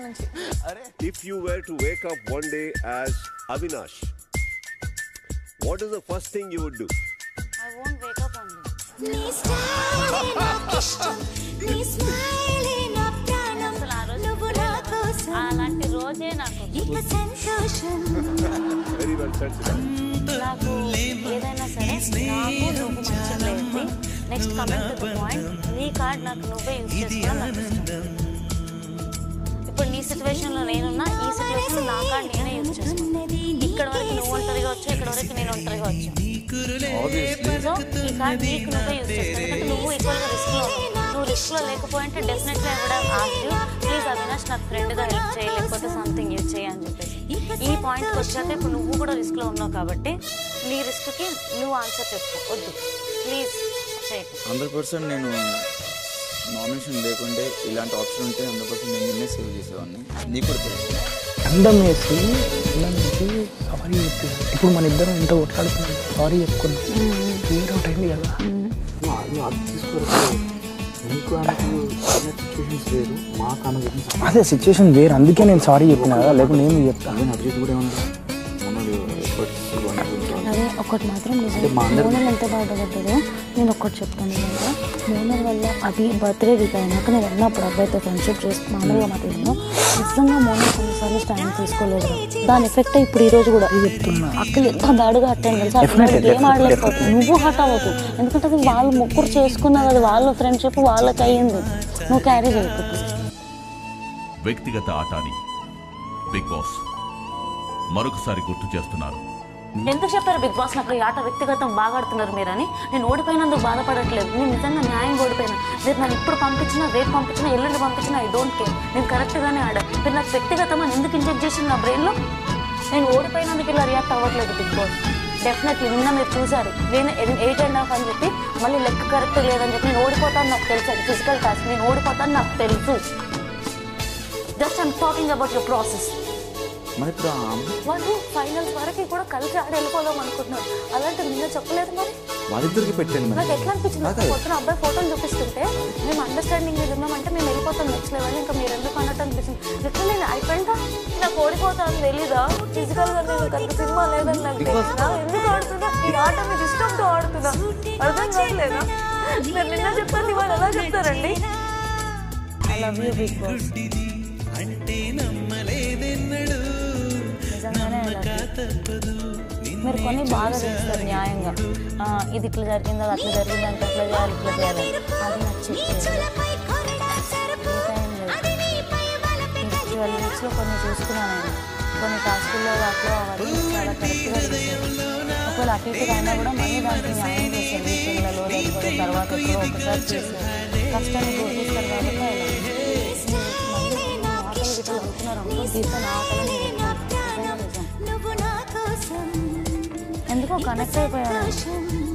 నుంచి. If you were to wake up one day as Avinash, what is the first thing you would do? I won't wake up only. నీ smile నాకు ఇష్టం, నీ smile నా ప్రాణం, నువ్వు నా కోసం అలాంటి రోజే నాకు ఇక సంతోషం. Very well said, Siddha. నాకు ఏదైనా సరే నాకు నువ్వు మంచి ప్లేస్ది. Next coming to the point, నీ కార్డ్ నాకు నువ్వే యూజ్ చేసుకోవడం నాకు ఇష్టం. ఇప్పుడు నీ సిచ్యువేషన్లో నేనున్నా, ఈ సిచ్యువేషన్లో నా కార్డ్ నేనే యూజ్ చేసుకున్నాను. ఇక్కడ వరకు నువ్వు ఒంటరిగా వచ్చు, ఇక్కడ వరకు నేను ఒంటరిగా వచ్చు. సో ఈ కార్డ్ నీకు నువ్వే యూజ్ చేస్తాను. ఎందుకంటే నువ్వు ఈక్వల్గా రిస్క్లో ఉన్నావు. నువ్వు రిస్క్లో లేకపోయింటే definitely I would have asked you, please Avinash నాకు ఫ్రెండ్గా హెల్ప్ చేయి, లేకపోతే సంథింగ్ యూజ్ చేయి అని చెప్పేసి. ఈ పాయింట్కి వచ్చాక ఇప్పుడు నువ్వు కూడా రిస్క్లో ఉన్నావు కాబట్టి నీ రిస్క్కి నువ్వు ఆన్సర్ చెప్పు. వద్దు ప్లీజ్ చేయకు. 100% నేను నామినేషన్ లేకుంటే ఇలాంటి ఆప్షన్ ఉంటే 100% నేను నిన్నే సేవ్ చేసేవాడిని. నీకు కూడా తెలుసు. అందం వేసి సారీ చెప్పింది. ఇప్పుడు మన ఇద్దరం ఎంత కొట్లాడుతున్నాం, సారీ చెప్పుకున్నాం, క్లియర్ అవుట్ అయింది కదా. అదే సిచ్యువేషన్ వేరు, అందుకే నేను సారీ చెప్పిన కదా, లేకపోతే నేను చెప్తాను. అదే ఒకటి మాత్రం మోనల్ ఎంత బాధపడ్డారో నేను ఒక్కటి చెప్తాను. కదా మోనల్ వల్ల అది బర్త్డే వీక్ అయినాక నేను ఉన్నప్పుడు అబ్బాయితో ఫ్రెండ్షిప్ చేసి మామూలుగా మాట్లాడాను. నిజంగా మోనల్ కొన్నిసార్లు స్టాండ్ తీసుకోలేదు. దాని ఎఫెక్ట్ ఇప్పుడు ఈ రోజు కూడా చెప్తున్నా. అక్కడ ఎంత బ్యాడ్గా హట్ అయింది తెలుసా. గేమ్ ఆడలేకపోతుంది, నువ్వు హట్ అవ్వదు. ఎందుకంటే అది వాళ్ళు ముగ్గురు చేసుకున్నారు, అది వాళ్ళ ఫ్రెండ్షిప్ వాళ్ళకి అయ్యింది. నువ్వు క్యారీ చేయకపోతే వ్యక్తిగత ఆట అని బిగ్ బాస్ మరొకసారి గుర్తు చేస్తున్నారు. ఎందుకు చెప్పారు బిగ్ బాస్ నాకు ఈ ఆట వ్యక్తిగతం బాగా ఆడుతున్నారు మీరని? నేను ఓడిపోయినందుకు బాధపడట్లేదు. నేను నిజంగా న్యాయంగా ఓడిపోయినా. రేపు నన్ను ఇప్పుడు పంపించినా, రేపు పంపించినా, ఎల్లుండి పంపించినా ఐ డోంట్ కేర్. నేను కరెక్ట్గానే ఆడా. మీరు నాకు వ్యక్తిగతం అని ఎందుకు ఇంజెక్ట్ చేసింది నా బ్రెయిన్లో? నేను ఓడిపోయినందుకు ఇలా రియాక్ట్ అవ్వట్లేదు బిగ్ బాస్. డెఫినెట్లీ నిన్న మీరు చూసారు, నేను 8.5 అని చెప్పి మళ్ళీ లెక్క కరెక్ట్ లేదని చెప్పి నేను ఓడిపోతాను నాకు తెలుసు. అది ఫిజికల్ టాస్క్, నేను ఓడిపోతాను నాకు తెలుసు. Just I'm talking about your process. వాళ్ళు ఫైనల్స్ వరకు కూడా కలిసి ఆడి వెళ్ళిపోదాం అనుకుంటున్నారు. అలాంటి నిన్న చెప్పలేదు మరి. వాళ్ళిద్దరికి పెట్టండి. నాకు ఎట్లా అనిపించింది, పొద్దున అబ్బాయి ఫోటోలు చూపిస్తుంటే మేము అండర్స్టాండింగ్ మీద ఉన్నామంటే మేము వెళ్ళిపోతాం నెక్స్ట్ లెవెల్, ఇంకా మీరు ఎందుకు అన్నట్టు అనిపించింది. ఎట్లా నేను అయిపోయిందా, నాకు ఓడిపోతాను తెలీదా? ఫిజికల్గా నేను అంత సినిమా లేదని నాకు తెలియదా? ఎందుకు ఆడుతున్నా ఈ ఆట? మీకు ఇష్టంతో ఆడుతున్నా, అర్థం కావట్లేదా? మీరు నిన్న చెప్పండి, వాళ్ళు ఎలా చెప్తారండి? I love you Bigg Boss. నిజంగానే మీరు కొన్ని బాగా చేస్తారు న్యాయంగా. ఇది ఇట్లా జరిగింది, అది అట్లా జరిగింది అంటే అట్లా చేయాలి, ఇట్లా చేయాలి, అది నచ్చి 12 వీక్స్లో కొన్ని చూసుకున్నాను నేను. కొన్ని టాస్కుల్లో వాటిలో అవన్నీ చాలా కరెక్ట్గా చేశారు. ఒకవేళ అటు ఇటుగా అయినా కూడా మళ్ళీ దానికి న్యాయం చేశారు. వీకెండ్లలో లేకపోతే తర్వాత ఎప్పుడో ఒకసారి చేశారు. కష్టాన్ని గుర్తిస్తారు కాబట్టి మళ్ళీ ఆటలు గిట్టలు అనుకున్నారు అనుకో, దీంతో నా ఆటలు నేను ఎందుకో కనెక్ట్ అయిపోయాను.